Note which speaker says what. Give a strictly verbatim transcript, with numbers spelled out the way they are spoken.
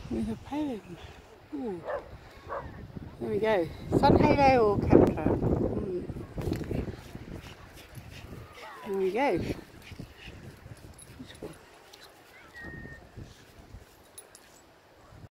Speaker 1: with a poem. Ooh. There we go. Sun halo or chemtrail. Mm. There we go.